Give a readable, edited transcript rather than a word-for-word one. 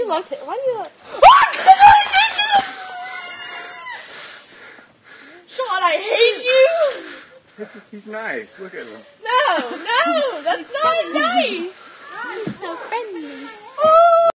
you love it? Why do you love Sean, I hate you! He's nice. Look at him. No, that's